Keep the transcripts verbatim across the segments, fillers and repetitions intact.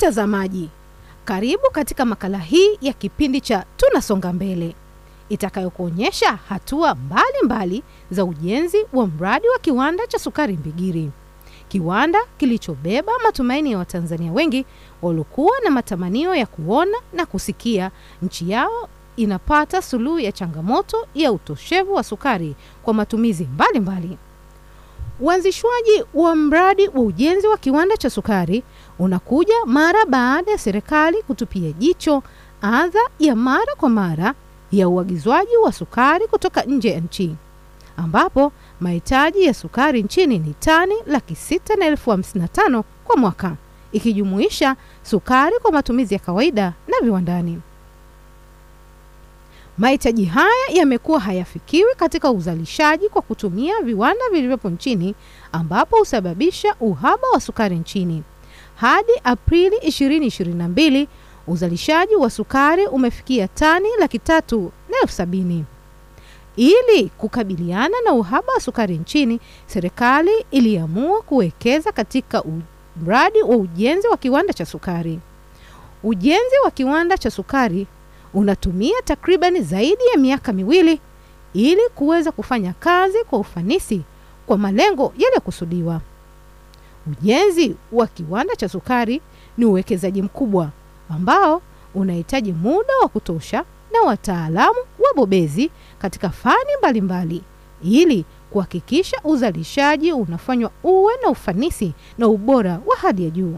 Mtazamaji, karibu katika makala hii ya kipindi cha Tunasonga Mbele, itakayokuonyesha hatua mbalimbali mbali za ujenzi wa mradi wa kiwanda cha sukari Mbigiri. Kiwanda kilichobeba matumaini ya Watanzania wengi waliokuwa na matamanio ya kuona na kusikia nchi yao inapata suluhu ya changamoto ya utoshevu wa sukari kwa matumizi mbalimbali mbali. Uanzishwaji wa mradi wa ujenzi wa kiwanda cha sukari unakuja mara baada ya serikali kutupia jicho adha ya mara kwa mara ya uagizwaji wa sukari kutoka nje ya nchi, ambapo mahitaji ya sukari nchini ni tani laki sita na elfu hamsini na tano kwa mwaka, ikijumuisha sukari kwa matumizi ya kawaida na viwandani. Mahitaji haya yamekuwa hayafikiwi katika uzalishaji kwa kutumia viwanda vilivyopo nchini, ambapo husababisha uhaba wa sukari nchini. Hadi Aprili ishirini ishirini na mbili, uzalishaji wa sukari umefikia tani laki tatu na elfu sabini. Ili kukabiliana na uhaba wa sukari nchini, serikali iliamua kuwekeza katika mradi wa ujenzi wa kiwanda cha sukari. Ujenzi wa kiwanda cha sukari unatumia takriban zaidi ya miaka miwili ili kuweza kufanya kazi kwa ufanisi kwa malengo yaliyokusudiwa. Ujenzi wa kiwanda cha sukari ni uwekezaji mkubwa ambao unahitaji muda wa kutosha na wataalamu wabobezi katika fani mbalimbali ili kuhakikisha uzalishaji unafanywa uwe na ufanisi na ubora wa hali ya juu.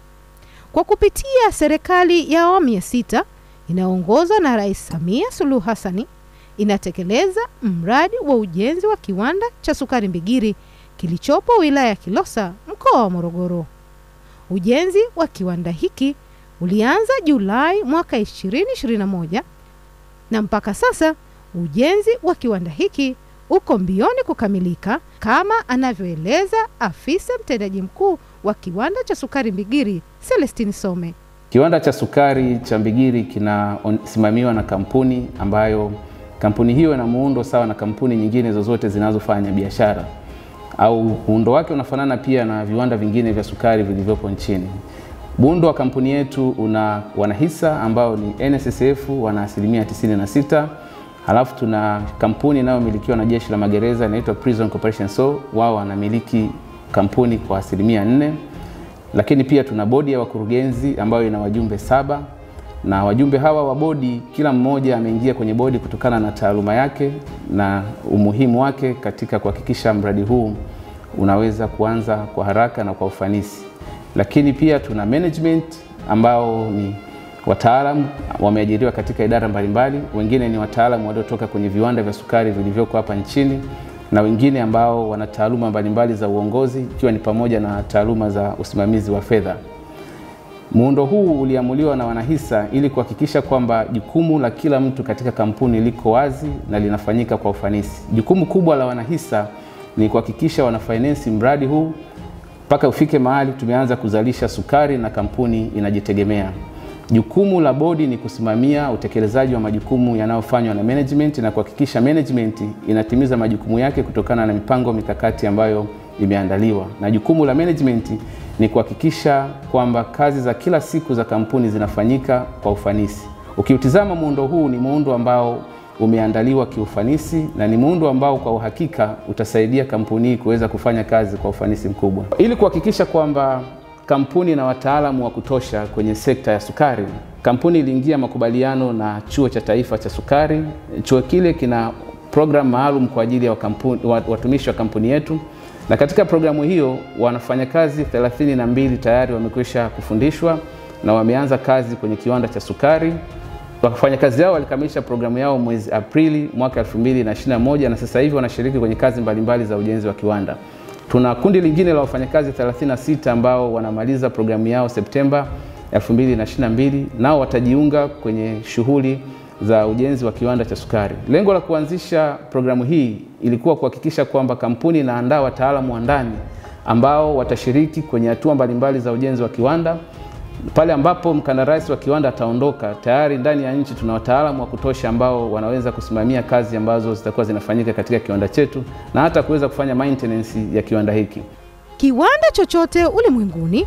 Kwa kupitia serikali ya awamu ya sita inaongozwa na Rais Samia Suluhu Hassan, inatekeleza mradi wa ujenzi wa kiwanda cha sukari Mbigiri kilichopo wilaya ya Kilosa, mkoa wa Morogoro. Ujenzi wa kiwanda hiki ulianza Julai mwaka ishirini ishirini na moja na mpaka sasa ujenzi wa kiwanda hiki uko mbioni kukamilika, kama anavyoeleza afisa mtendaji mkuu wa kiwanda cha sukari Mbigiri, Celestine Some. Kiwanda cha sukari cha Mbigiri kinasimamiwa na kampuni ambayo kampuni hiyo ina muundo sawa na kampuni nyingine zozote zinazofanya biashara, au muundo wake unafanana pia na viwanda vingine vya sukari vilivyopo nchini. Muundo wa kampuni yetu una wanahisa ambao ni N S S F, wana asilimia tisini na sita. Halafu tuna kampuni inayomilikiwa na Jeshi la Magereza inaitwa Prison Corporation, so wao wanamiliki kampuni kwa asilimia nne. Lakini pia tuna bodi ya wakurugenzi ambayo ina wajumbe saba, na wajumbe hawa wa bodi kila mmoja ameingia kwenye bodi kutokana na taaluma yake na umuhimu wake katika kuhakikisha mradi huu unaweza kuanza kwa haraka na kwa ufanisi. Lakini pia tuna management ambao ni wataalamu wameajiriwa katika idara mbalimbali. Wengine ni wataalamu waliotoka kwenye viwanda vya sukari vilivyoko hapa nchini, na wengine ambao wana taaluma mbalimbali za uongozi, ikiwa ni pamoja na taaluma za usimamizi wa fedha. Muundo huu uliamuliwa na wanahisa ili kuhakikisha kwamba jukumu la kila mtu katika kampuni liko wazi na linafanyika kwa ufanisi. Jukumu kubwa la wanahisa ni kuhakikisha wanafinance mradi huu mpaka ufike mahali tumeanza kuzalisha sukari na kampuni inajitegemea. Jukumu la bodi ni kusimamia utekelezaji wa majukumu yanayofanywa na management na kuhakikisha management inatimiza majukumu yake kutokana na mipango mikakati ambayo imeandaliwa. Na jukumu la management ni kuhakikisha kwamba kazi za kila siku za kampuni zinafanyika kwa ufanisi. Ukiutizama muundo huu ni muundo ambao umeandaliwa kiufanisi na ni muundo ambao kwa uhakika utasaidia kampuni kuweza kufanya kazi kwa ufanisi mkubwa. Ili kuhakikisha kwamba kampuni na wataalamu wa kutosha kwenye sekta ya sukari, kampuni iliingia makubaliano na Chuo cha Taifa cha Sukari. Chuo kile kina program maalum kwa ajili ya watumishi wa kampuni yetu, na katika programu hiyo wanafanyakazi thelathini na mbili tayari wamekwisha kufundishwa na wameanza kazi kwenye kiwanda cha sukari. Wafanyakazi hao walikamilisha programu yao mwezi Aprili mwaka elfu mbili na ishirini na moja na sasa hivi wanashiriki kwenye kazi mbalimbali za ujenzi wa kiwanda. Tuna kundi lingine la wafanyakazi thelathini na sita ambao wanamaliza programu yao Septemba elfu mbili na ishirini na mbili, nao watajiunga kwenye shughuli za ujenzi wa kiwanda cha sukari. Lengo la kuanzisha programu hii ilikuwa kuhakikisha kwamba kampuni inaandaa wataalamu wa ndani ambao watashiriki kwenye hatua mbalimbali za ujenzi wa kiwanda. Pale ambapo mkandarasi wa kiwanda ataondoka, tayari ndani ya nchi tuna wataalamu wa kutosha ambao wanaweza kusimamia kazi ambazo zitakuwa zinafanyika katika kiwanda chetu na hata kuweza kufanya maintenance ya kiwanda hiki. Kiwanda chochote ulimwenguni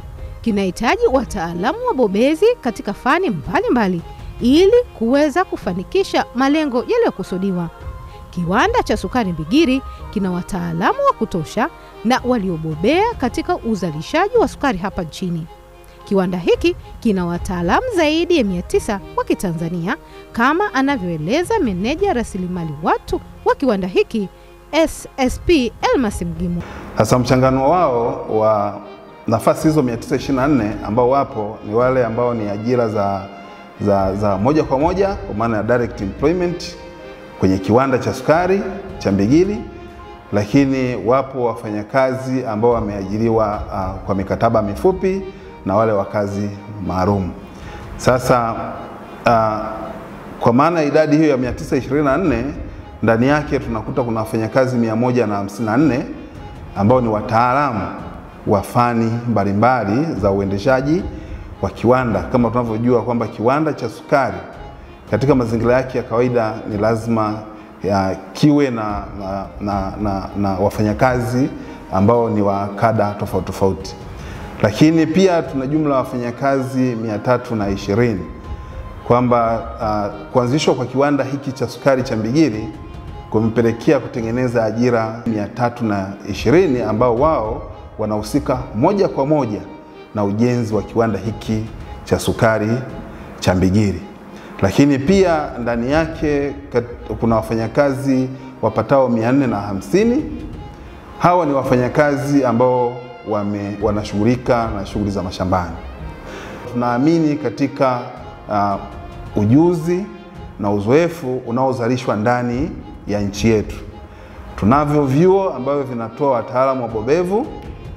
kinahitaji wataalamu wabobezi katika fani mbalimbali ili kuweza kufanikisha malengo yaliyokusudiwa. Kiwanda cha sukari Mbigiri kina wataalamu wa kutosha na waliobobea katika uzalishaji wa sukari hapa nchini. Kiwanda hiki kina wataalamu zaidi ya mia tisa wa Kitanzania, kama anavyoeleza meneja rasilimali watu wa kiwanda hiki S S P Elmas Mgimu. Hasa mchangano wao wa nafasi hizo mia tisa ishirini na nne ambao wapo ni wale ambao ni ajira za, za, za moja kwa moja, kwa maana ya direct employment kwenye kiwanda cha sukari cha Mbigiri, lakini wapo wafanyakazi ambao wameajiriwa uh, kwa mikataba mifupi na wale wakazi maalum. Sasa uh, kwa maana idadi hiyo ya mia tisa ishirini na nne, ndani yake tunakuta kuna wafanyakazi mia moja hamsini na nne ambao ni wataalamu wa fani mbalimbali za uendeshaji wa kiwanda. Kama tunavyojua kwamba kiwanda cha sukari katika mazingira yake ya kawaida ni lazima ya kiwe na, na, na, na, na wafanyakazi ambao ni wa kada tofauti tofauti. Lakini pia tuna jumla wafanyakazi mia tatu na ishirini, kwamba uh, kuanzishwa kwa kiwanda hiki cha sukari cha Mbigiri kumepelekea kutengeneza ajira mia tatu na ishirini ambao wao wanahusika moja kwa moja na ujenzi wa kiwanda hiki cha sukari cha Mbigiri. Lakini pia ndani yake kuna wafanyakazi wapatao mia nne na hamsini. Hawa ni wafanyakazi ambao wame, wanashughulika na shughuli za mashambani. Tunaamini katika uh, ujuzi na uzoefu unaozalishwa ndani ya nchi yetu. Tunavyo vyuo ambavyo vinatoa wataalamu wabobevu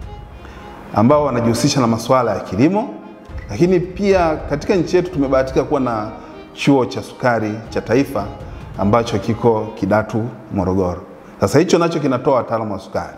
ambao wanajihusisha na masuala ya kilimo, lakini pia katika nchi yetu tumebahatika kuwa na chuo cha sukari cha taifa ambacho kiko Kidatu, Morogoro. Sasa hicho nacho kinatoa wataalamu wa sukari.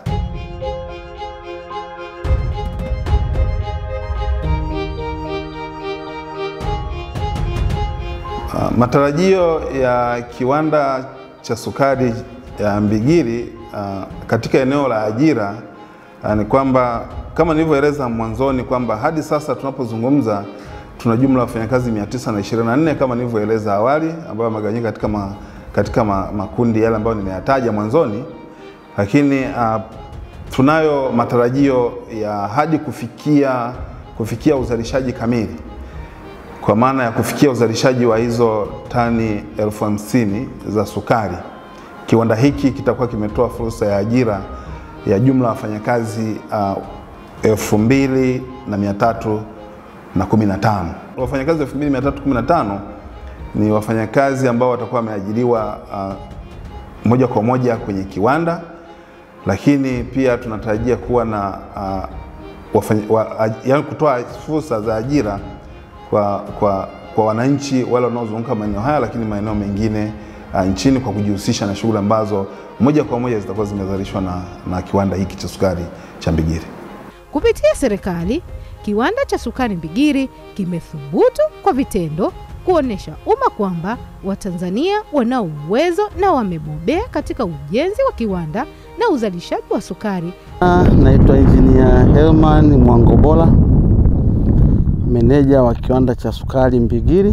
Uh, matarajio ya kiwanda cha sukari ya Mbigiri uh, katika eneo la ajira uh, ni kwamba kama nilivyoeleza mwanzoni kwamba hadi sasa tunapozungumza tuna jumla wafanyakazi mia tisa na ishirini na nne kama nilivyoeleza awali, ambayo magawanyika katika ma, katika ma, makundi yale ambayo nimeyataja mwanzoni. Lakini uh, tunayo matarajio ya hadi kufikia kufikia uzalishaji kamili, kwa maana ya kufikia uzalishaji wa hizo tani elfu hamsini za sukari. Kiwanda hiki kitakuwa kimetoa fursa ya ajira ya jumla wafanyakazi uh, elfu mbili na mia tatu na kumi na tano. Wafanyakazi elfu mbili mia tatu kumi na tano ni wafanyakazi ambao watakuwa wameajiriwa uh, moja kwa moja kwenye kiwanda, lakini pia tunatarajia kuwa na uh, wafanya, wa, yani kutoa fursa za ajira kwa, kwa, kwa wananchi wale wanaozunguka maeneo haya, lakini maeneo mengine uh, nchini, kwa kujihusisha na shughuli ambazo moja kwa moja zitakuwa zimezalishwa na, na kiwanda hiki cha sukari cha Mbigiri. Kupitia serikali, kiwanda cha sukari Mbigiri kimethubutu kwa vitendo kuonesha umma kwamba Watanzania wana uwezo na wamebobea katika ujenzi wa kiwanda na uzalishaji wa sukari. Naitwa Engineer Helman Mwangobola, meneja wa kiwanda cha sukari Mbigiri.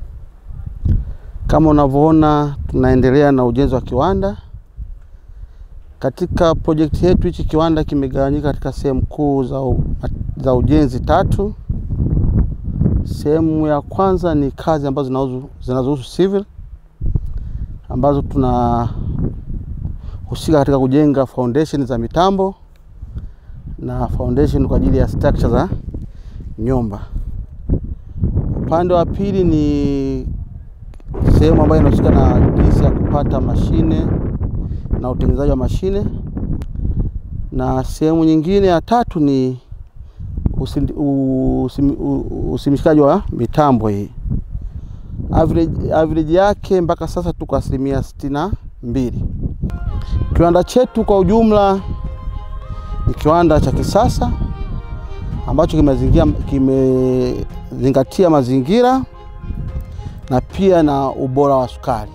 Kama unavyoona, tunaendelea na ujenzi wa kiwanda. Katika project yetu hichi kiwanda kimegawanyika katika sehemu kuu za, za ujenzi tatu. Sehemu ya kwanza ni kazi ambazo zinazohusu civil, ambazo tunahusika katika kujenga foundation za mitambo na foundation kwa ajili ya structure za nyumba. Upande wa pili ni sehemu ambayo inahusika na jinsi ya kupata mashine na utengenezaji wa mashine, na sehemu nyingine ya tatu ni usimishikaji wa mitambo hii. Average, average yake mpaka sasa tuko asilimia sitini na mbili. Kiwanda chetu kwa ujumla ni kiwanda cha kisasa ambacho kimezingatia kimezingatia mazingira na pia na ubora wa sukari.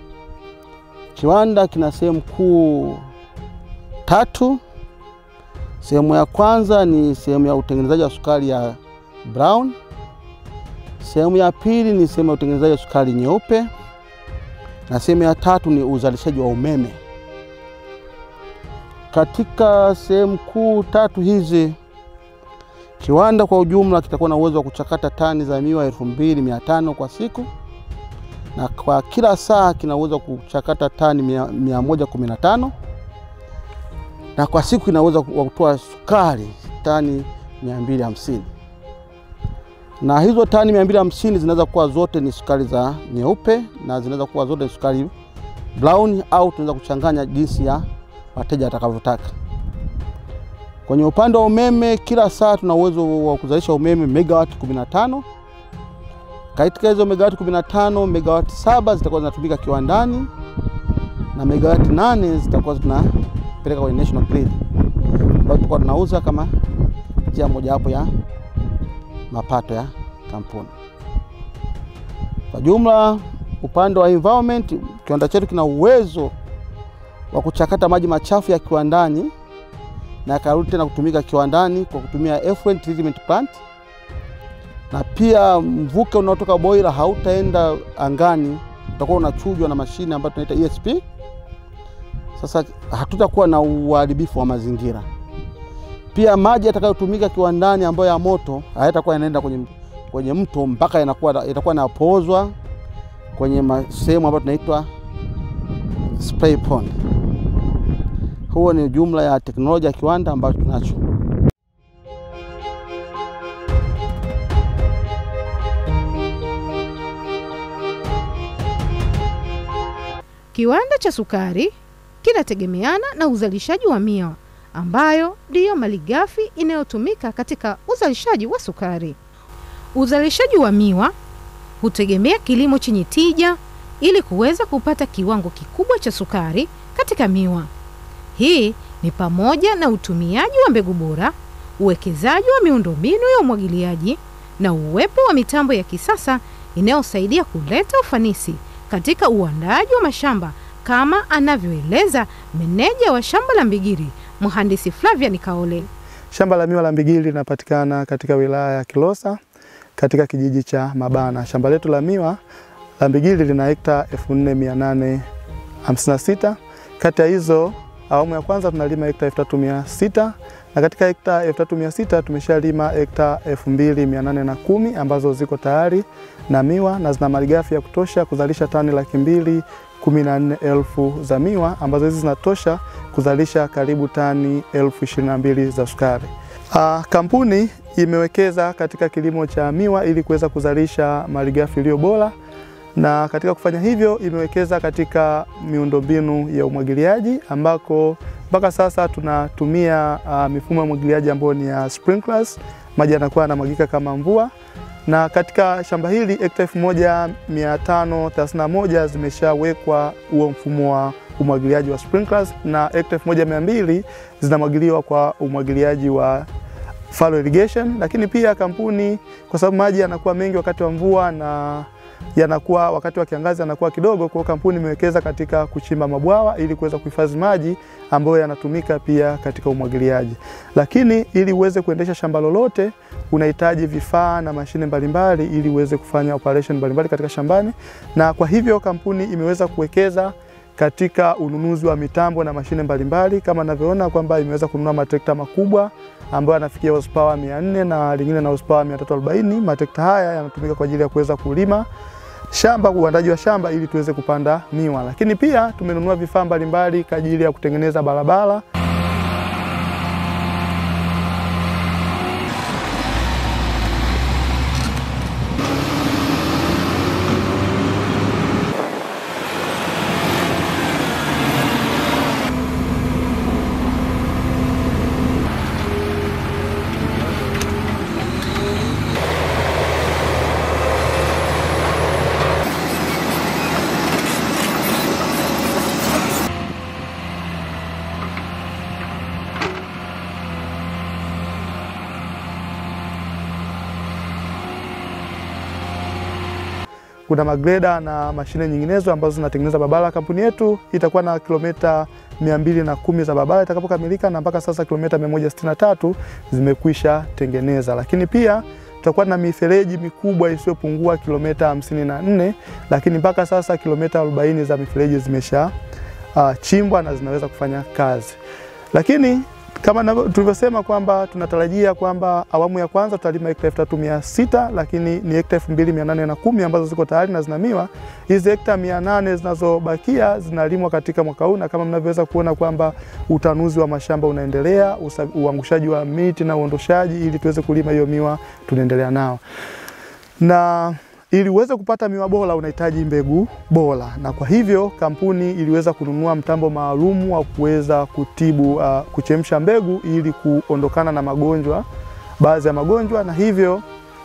Kiwanda kina sehemu kuu tatu Sehemu ya kwanza ni sehemu ya utengenezaji wa sukari ya brown. Sehemu ya pili ni sehemu ya utengenezaji wa sukari nyeupe, na sehemu ya tatu ni uzalishaji wa umeme. Katika sehemu kuu tatu hizi, kiwanda kwa ujumla kitakuwa na uwezo wa kuchakata tani za miwa elfu mbili mia tano kwa siku, na kwa kila saa kina uwezo wa kuchakata tani mia moja kumi na tano, na kwa siku kina uwezo wa kutoa sukari tani mia mbili hamsini. Na hizo tani mia mbili hamsini zinaweza kuwa zote ni sukari za nyeupe, na zinaweza kuwa zote ni sukari brown, au tunaweza kuchanganya jinsi ya wateja watakavyotaka. Kwenye upande wa umeme, kila saa tuna uwezo wa kuzalisha umeme megawati kumi na tano. Katika hizo megawati kumi na tano, megawati saba zitakuwa zinatumika kiwandani na megawati nane zitakuwa tunapeleka kwenye national grid, ambapo tutakuwa tunauza kama njia moja hapo ya mapato ya kampuni. Kwa jumla, upande wa environment, kiwanda chetu kina uwezo wa kuchakata maji machafu ya kiwandani na yakarudi tena kutumika kiwandani kwa kutumia effluent treatment plant. Na pia mvuke unaotoka boiler hautaenda angani, utakuwa unachujwa na mashine ambayo tunaita E S P. Sasa hatutakuwa na uharibifu wa mazingira. Pia maji yatakayotumika kiwandani ambayo ya moto hayatakuwa yanaenda kwenye kwenye mto, mpaka yanakuwa yatakuwa yanapozwa kwenye sehemu ambayo tunaitwa spray pond. Huo ni jumla ya teknolojia ya kiwanda ambayo tunacho. Kiwanda cha sukari kinategemeana na uzalishaji wa miwa, ambayo ndiyo malighafi inayotumika katika uzalishaji wa sukari. Uzalishaji wa miwa hutegemea kilimo chenye tija ili kuweza kupata kiwango kikubwa cha sukari katika miwa. Hii ni pamoja na utumiaji wa mbegu bora, uwekezaji wa miundombinu ya umwagiliaji, na uwepo wa mitambo ya kisasa inayosaidia kuleta ufanisi katika uandaaji wa mashamba, kama anavyoeleza meneja wa shamba la Mbigiri, Mhandisi Flavia Nikaole. Shamba la miwa la Mbigiri linapatikana katika wilaya ya Kilosa katika kijiji cha Mabana. Shamba letu la miwa la Mbigiri lina hekta elfu nne mia nane hamsini na sita. Kati ya hizo, awamu ya kwanza tunalima hekta elfu tatu mia sita, na katika hekta elfu tatu mia sita tumeshalima hekta elfu mbili mia nane na kumi ambazo ziko tayari na miwa na zina malighafi ya kutosha kuzalisha tani laki mbili kumi na nne elfu za miwa, ambazo hizi zinatosha kuzalisha karibu tani elfu ishirini na mbili za sukari. Uh, kampuni imewekeza katika kilimo cha miwa ili kuweza kuzalisha malighafi iliyo bora, na katika kufanya hivyo imewekeza katika miundombinu ya umwagiliaji, ambako mpaka sasa tunatumia uh, mifumo ya umwagiliaji ambayo ni ya sprinklers. Maji yanakuwa yanamwagika kama mvua, na katika shamba hili hekta elfu moja mia tano thelathini na moja zimeshawekwa huo mfumo wa umwagiliaji wa sprinklers, na hekta elfu moja mia mbili zinamwagiliwa kwa umwagiliaji wa fallow irrigation. Lakini pia kampuni, kwa sababu maji yanakuwa mengi wakati wa mvua na yanakuwa wakati wa kiangazi yanakuwa kidogo, kwa kampuni imewekeza katika kuchimba mabwawa ili kuweza kuhifadhi maji ambayo yanatumika pia katika umwagiliaji. Lakini ili uweze kuendesha shamba lolote unahitaji vifaa na mashine mbalimbali ili uweze kufanya operation mbalimbali katika shambani, na kwa hivyo kampuni imeweza kuwekeza katika ununuzi wa mitambo na mashine mbalimbali. Kama ninavyoona kwamba imeweza kununua matrekta makubwa ambayo yanafikia horsepower mia nne na lingine na horsepower mia tatu arobaini. Matrekta haya yanatumika kwa ajili ya kuweza kulima shamba, uandaji wa shamba ili tuweze kupanda miwa. Lakini pia tumenunua vifaa mbalimbali kwa ajili ya kutengeneza barabara. kuna magreda na mashine nyinginezo ambazo zinatengeneza barabara. Kampuni yetu itakuwa na kilomita mia mbili na kumi za barabara itakapokamilika, na mpaka sasa kilomita mia moja sitini na tatu zimekwisha tengeneza. Lakini pia tutakuwa na mifereji mikubwa isiyopungua kilomita hamsini na nne, lakini mpaka sasa kilomita arobaini za mifereji zimesha uh, chimbwa na zinaweza kufanya kazi. Lakini kama tulivyosema kwamba tunatarajia kwamba awamu ya kwanza tutalima hekta elfu tatu mia sita, lakini ni hekta elfu mbili mia nane na kumi ambazo ziko tayari na zinamiwa. Hizi hekta mia nane zinazobakia zinalimwa katika mwaka huu, na kama mnavyoweza kuona kwamba utanuzi wa mashamba unaendelea, uangushaji wa miti na uondoshaji ili tuweze kulima hiyo miwa tunaendelea nao. Na ili uweze kupata miwa bora unahitaji mbegu bora, na kwa hivyo kampuni iliweza kununua mtambo maalum wa kuweza kutibu uh, kuchemsha mbegu ili kuondokana na magonjwa, baadhi ya magonjwa, na hivyo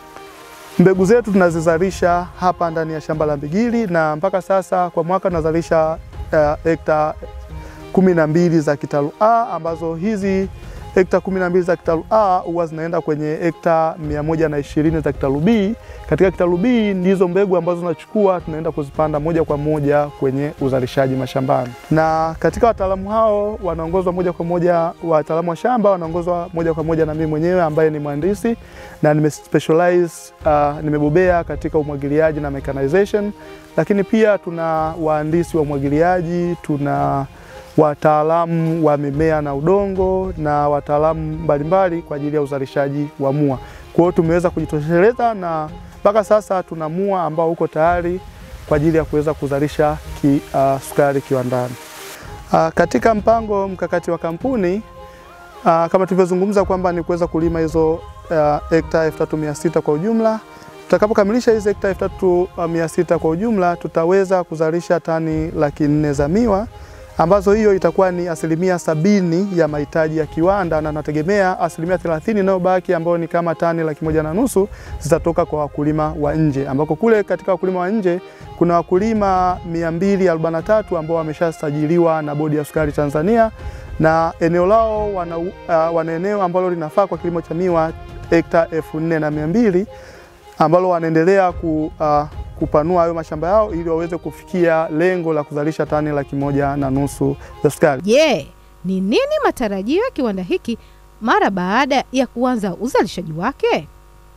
mbegu zetu tunazizalisha hapa ndani ya shamba la Mbigiri, na mpaka sasa kwa mwaka tunazalisha hekta uh, kumi na mbili za kitalu A, ambazo hizi hekta kumi na mbili za kitalu A huwa zinaenda kwenye hekta mia moja na ishirini za kitalu B. Katika kitalu B ndizo mbegu ambazo tunachukua tunaenda kuzipanda moja kwa moja kwenye uzalishaji mashambani. Na katika wataalamu hao wanaongozwa moja kwa moja, wataalamu wa shamba wanaongozwa moja kwa moja na mimi mwenyewe ambaye ni mhandisi na nime specialize uh, nimebobea katika umwagiliaji na mechanization. Lakini pia tuna wahandisi wa umwagiliaji, tuna wataalamu wa mimea na udongo na wataalamu mbalimbali kwa ajili ya uzalishaji wa mua. Kwa hiyo tumeweza kujitosheleza na mpaka sasa tuna mua ambao uko tayari kwa ajili ya kuweza kuzalisha ki, uh, sukari kiwandani. Uh, katika mpango mkakati wa kampuni uh, kama tulivyozungumza kwamba ni kuweza kulima hizo hekta uh, elfu tatu mia sita kwa ujumla. Tutakapokamilisha hizo hekta elfu tatu mia sita kwa ujumla, tutaweza kuzalisha tani laki nne za miwa, ambazo hiyo itakuwa ni asilimia sabini ya mahitaji ya kiwanda, na nategemea asilimia thelathini inayobaki ambayo ni kama tani laki moja na nusu zitatoka kwa wakulima wa nje, ambako kule katika wakulima wa nje kuna wakulima mia mbili arobaini na tatu ambao wameshasajiliwa na Bodi ya Sukari Tanzania, na eneo lao wana, uh, wana eneo ambalo linafaa kwa kilimo cha miwa hekta elfu nne na mia mbili ambalo wanaendelea ku uh, kupanua hayo mashamba yao ili waweze kufikia lengo la kuzalisha tani laki moja na nusu za sukari. Je, yeah, ni nini matarajio ya kiwanda hiki mara baada ya kuanza uzalishaji wake?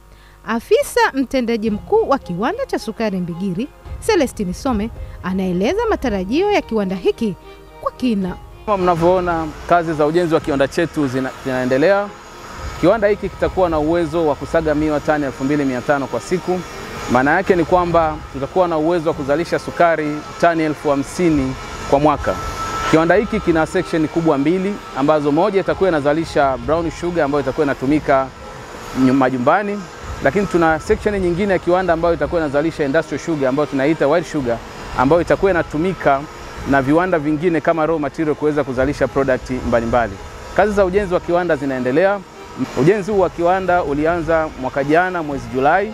Afisa mtendaji mkuu wa kiwanda cha sukari Mbigiri, Celestine Some, anaeleza matarajio ya kiwanda hiki kwa kina. Kama mnavyoona, kazi za ujenzi wa kiwanda chetu zina, zinaendelea. Kiwanda hiki kitakuwa na uwezo wa kusaga miwa tani elfu mbili mia tano kwa siku. Maana yake ni kwamba tutakuwa na uwezo wa kuzalisha sukari tani elfu hamsini kwa mwaka. Kiwanda hiki kina section kubwa mbili, ambazo moja itakuwa inazalisha brown sugar ambayo itakuwa inatumika majumbani, lakini tuna section nyingine ya kiwanda ambayo itakuwa inazalisha industrial sugar ambayo tunaita white sugar, ambayo itakuwa inatumika na viwanda vingine kama raw material kuweza kuzalisha product mbalimbali. Kazi za ujenzi wa kiwanda zinaendelea. Ujenzi huu wa kiwanda ulianza mwaka jana mwezi Julai.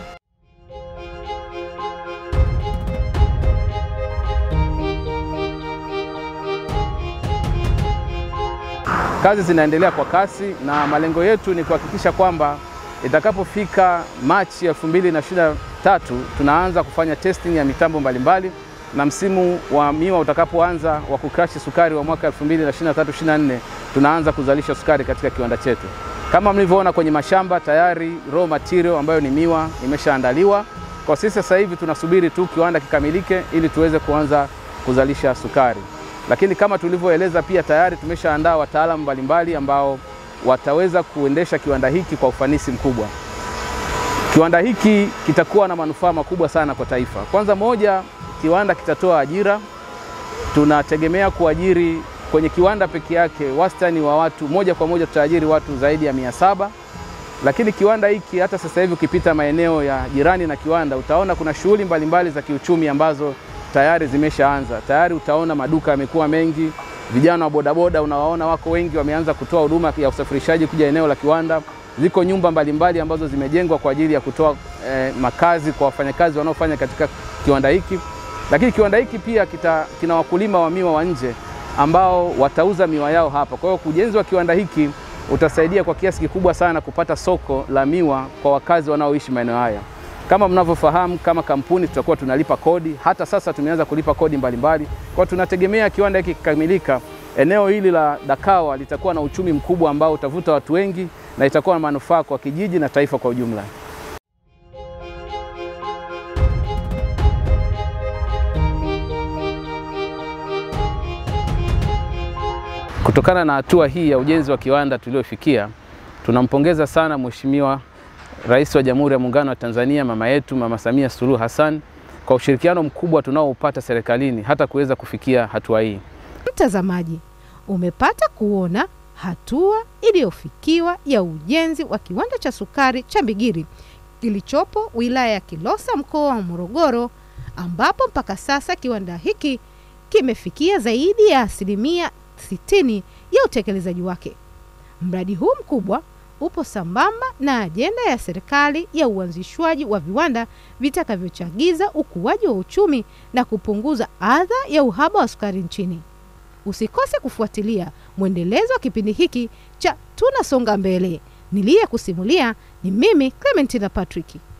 Kazi zinaendelea kwa kasi, na malengo yetu ni kuhakikisha kwamba itakapofika Machi elfu mbili na ishirini na tatu tunaanza kufanya testing ya mitambo mbalimbali, na msimu wa miwa utakapoanza wa kukrashi sukari wa mwaka elfu mbili na ishirini na tatu ishirini na nne tunaanza kuzalisha sukari katika kiwanda chetu. Kama mlivyoona kwenye mashamba tayari raw material ambayo ni miwa imeshaandaliwa. Kwa sisi sasa hivi tunasubiri tu kiwanda kikamilike ili tuweze kuanza kuzalisha sukari. Lakini kama tulivyoeleza pia tayari tumeshaandaa wataalamu mbalimbali ambao wataweza kuendesha kiwanda hiki kwa ufanisi mkubwa. Kiwanda hiki kitakuwa na manufaa makubwa sana kwa taifa. Kwanza moja, kiwanda kitatoa ajira. Tunategemea kuajiri kwenye kiwanda peke yake wastani wa watu moja kwa moja tutaajiri watu zaidi ya mia saba. Lakini kiwanda hiki hata sasa hivi ukipita maeneo ya jirani na kiwanda utaona kuna shughuli mbalimbali za kiuchumi ambazo tayari zimeshaanza. Tayari utaona maduka yamekuwa mengi, vijana wa bodaboda unawaona wako wengi wameanza kutoa huduma ya usafirishaji kuja eneo la kiwanda. Ziko nyumba mbalimbali ambazo zimejengwa kwa ajili ya kutoa eh, makazi kwa wafanyakazi wanaofanya katika kiwanda hiki. Lakini kiwanda hiki pia kita, kina wakulima wa miwa wa nje ambao watauza miwa yao hapa. Kwa hiyo ujenzi wa kiwanda hiki utasaidia kwa kiasi kikubwa sana kupata soko la miwa kwa wakazi wanaoishi maeneo haya. Kama mnavyofahamu, kama kampuni tutakuwa tunalipa kodi. Hata sasa tumeanza kulipa kodi mbalimbali. Kwa tunategemea kiwanda hiki kikamilika, eneo hili la Dakawa litakuwa na uchumi mkubwa ambao utavuta watu wengi na itakuwa na manufaa kwa kijiji na taifa kwa ujumla. Kutokana na hatua hii ya ujenzi wa kiwanda tuliofikia, tunampongeza sana Mheshimiwa Rais wa Jamhuri ya Muungano wa Tanzania, mama yetu Mama Samia Suluhu Hassan, kwa ushirikiano mkubwa tunaoupata serikalini hata kuweza kufikia hatua hii. Mtazamaji, umepata kuona hatua iliyofikiwa ya ujenzi wa kiwanda cha sukari cha Mbigiri kilichopo wilaya ya Kilosa, mkoa wa Morogoro, ambapo mpaka sasa kiwanda hiki kimefikia zaidi ya asilimia sitini ya utekelezaji wake. Mradi huu mkubwa upo sambamba na ajenda ya serikali ya uanzishwaji wa viwanda vitakavyochagiza ukuaji wa uchumi na kupunguza adha ya uhaba wa sukari nchini. Usikose kufuatilia mwendelezo wa kipindi hiki cha Tunasonga Mbele. Niliyekusimulia ni mimi Clementina Patrick.